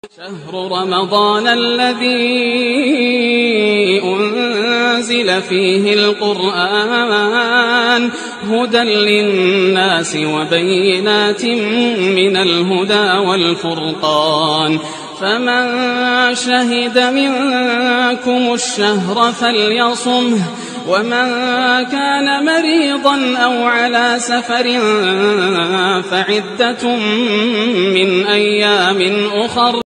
شهر رمضان الذي أنزل فيه القرآن هدى للناس وبينات من الهدى والفرقان فمن شهد منكم الشهر فليصمه ومن كان مريضا أو على سفر فعدة من أيام أخر